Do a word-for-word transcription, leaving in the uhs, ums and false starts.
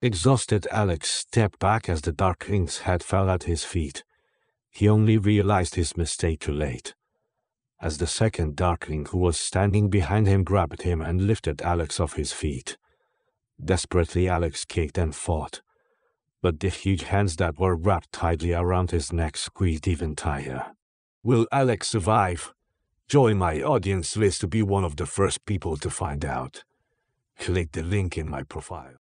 Exhausted, Alex stepped back as the Darkling's head fell at his feet. He only realized his mistake too late, as the second Darkling who was standing behind him grabbed him and lifted Alex off his feet. Desperately, Alex kicked and fought, but the huge hands that were wrapped tightly around his neck squeezed even tighter. Will Alex survive? Join my audience list to be one of the first people to find out. Click the link in my profile.